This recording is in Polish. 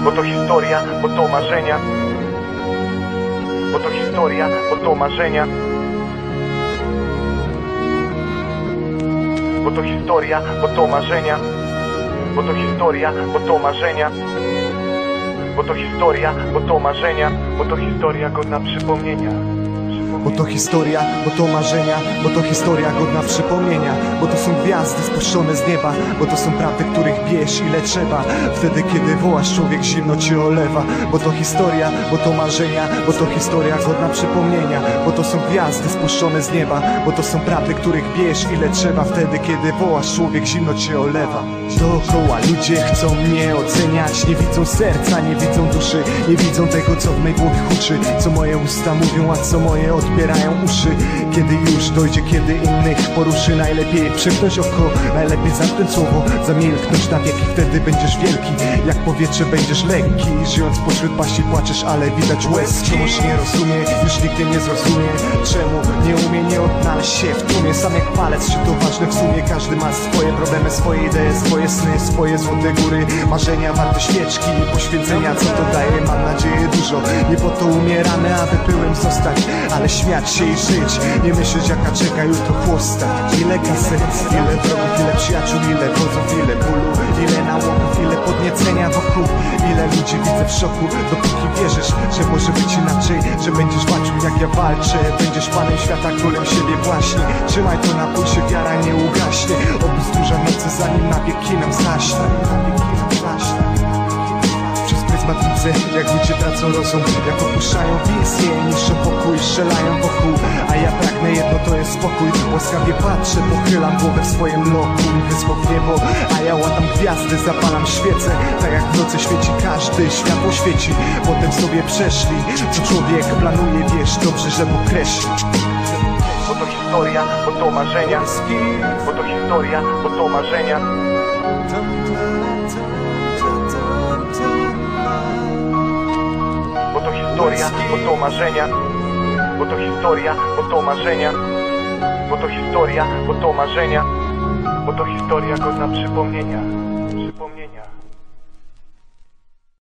Bo to historia, bo to marzenia. Bo to historia, bo to marzenia. Bo to historia, bo to marzenia. Bo to historia, bo to marzenia. Bo to historia, bo to marzenia. Bo to historia godna przypomnienia. Bo to historia, bo to marzenia. Bo to historia godna przypomnienia. Bo to są gwiazdy spuszczone z nieba. Bo to są prawdy, których bierz ile trzeba. Wtedy kiedy wołasz, człowiek zimno cię olewa. Bo to historia, bo to marzenia. Bo to historia godna przypomnienia. Bo to są gwiazdy spuszczone z nieba. Bo to są prawdy, których bierz ile trzeba. Wtedy kiedy wołasz, człowiek zimno cię olewa. Dookoła ludzie chcą mnie oceniać. Nie widzą serca, nie widzą duszy. Nie widzą tego, co w mej głowie huczy. Co moje usta mówią, a co moje odbierają uszy. Kiedy już dojdzie, kiedy innych poruszy. Najlepiej przymknąć oko, najlepiej zamknąć słowo. Zamilknąć na wieki, wtedy będziesz wielki. Jak powietrze będziesz lekki. Żyjąc pośród paści płaczesz, ale widać łezki. Wciąż nie rozumie, już nigdy nie zrozumie. Czemu nie umie, nie odnaleźć się w tłumie. Sam jak palec, czy to ważne w sumie. Każdy ma swoje problemy, swoje idee, swoje sny, swoje złote góry. Marzenia warte świeczki i poświęcenia. Co to daje? Mam nadzieję dużo. Nie po to umieramy, aby pyłem zostać, ale śmiać się i żyć. Nie myśleć, jaka czeka jutro chłosta. Ile kaset, ile wrogów, ile przyjaciół, ile wodzów, ile bólu, ile nałogów, ile podniecenia wokół. Ile ludzi widzę w szoku, dopóki wierzysz, że może być inaczej, że będziesz walczył jak ja walczę. Będziesz panem świata, królem siebie właśnie. Trzymaj to na pulsie, wiara nie ugaśnie. Oby stróża nocy, zanim na wieki nam zaśnie. Widzę, jak ludzie tracą rozum, jak opuszczają wizję, niszczą pokój, strzelają wokół. A ja pragnę jedno, to jest spokój. Łaskawie patrzę, pochylam głowę w swoim loku. Wysoko w niebo, a ja łatam gwiazdy, zapalam świecę. Tak jak w nocy świeci każdy, światło świeci. Potem sobie przeszli, co człowiek planuje, wiesz dobrze, że Bóg kreśli. Bo to historia, bo to marzenia. Bo to historia, bo to marzenia. Bo to historia, bo to marzenia. Bo to historia, bo to marzenia. Bo to historia, bo to marzenia. Bo to historia godna przypomnienia.